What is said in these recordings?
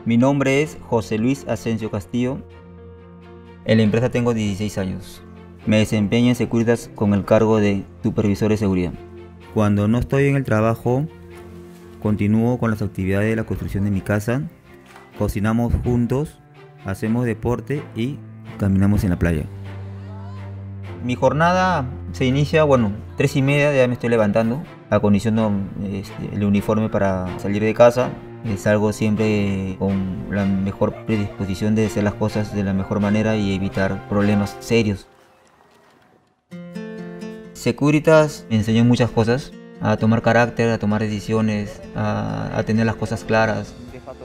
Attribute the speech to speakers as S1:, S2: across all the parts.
S1: Mi nombre es José Luis Asensio Castillo. En la empresa tengo 16 años. Me desempeño en Securitas con el cargo de supervisor de seguridad. Cuando no estoy en el trabajo, continúo con las actividades de la construcción de mi casa. Cocinamos juntos, hacemos deporte y caminamos en la playa. Mi jornada se inicia, 3:30, ya me estoy levantando, acondiciono el uniforme para salir de casa. Salgo siempre con la mejor predisposición de hacer las cosas de la mejor manera y evitar problemas serios. Securitas me enseñó muchas cosas, a tomar carácter, a tomar decisiones, a tener las cosas claras.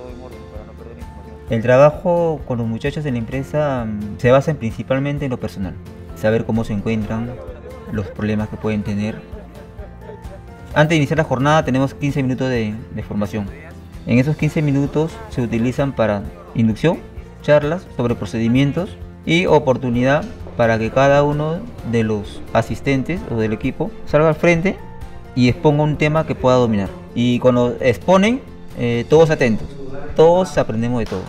S1: El trabajo con los muchachos en la empresa se basa principalmente en lo personal, saber cómo se encuentran, los problemas que pueden tener. Antes de iniciar la jornada tenemos 15 minutos de formación. En esos 15 minutos se utilizan para inducción, charlas sobre procedimientos y oportunidad para que cada uno de los asistentes o del equipo salga al frente y exponga un tema que pueda dominar. Y cuando exponen, todos atentos, todos aprendemos de todo.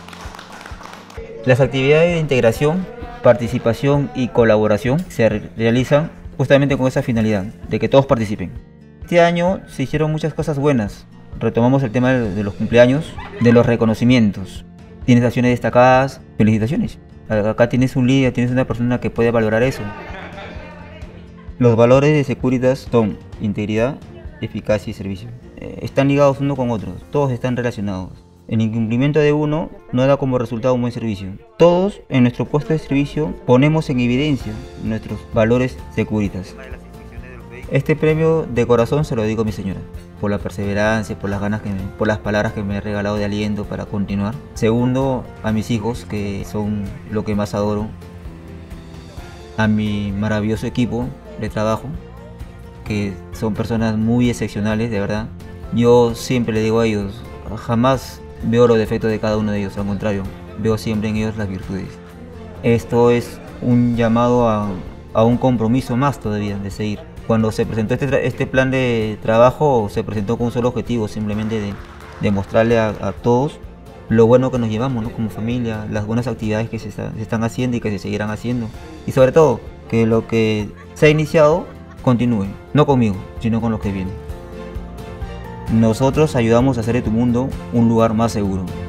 S1: Las actividades de integración, participación y colaboración se realizan justamente con esa finalidad, de que todos participen. Este año se hicieron muchas cosas buenas. Retomamos el tema de los cumpleaños, de los reconocimientos. Tienes acciones destacadas, felicitaciones. Acá tienes un líder, tienes una persona que puede valorar eso. Los valores de Securitas son integridad, eficacia y servicio. Están ligados uno con otro, todos están relacionados. El incumplimiento de uno no da como resultado un buen servicio. Todos en nuestro puesto de servicio ponemos en evidencia nuestros valores Securitas. Este premio de corazón se lo dedico a mi señora, por la perseverancia, por las ganas por las palabras que me ha regalado de aliento para continuar. Segundo, a mis hijos, que son lo que más adoro. A mi maravilloso equipo de trabajo, que son personas muy excepcionales, de verdad. Yo siempre le digo a ellos, jamás veo los defectos de cada uno de ellos, al contrario, veo siempre en ellos las virtudes. Esto es un llamado a un compromiso más todavía de seguir. Cuando se presentó este plan de trabajo, se presentó con un solo objetivo, simplemente de mostrarle a todos lo bueno que nos llevamos, ¿no? Como familia, las buenas actividades que se están haciendo y que se seguirán haciendo. Y sobre todo, que lo que se ha iniciado continúe, no conmigo, sino con los que vienen. Nosotros ayudamos a hacer de tu mundo un lugar más seguro.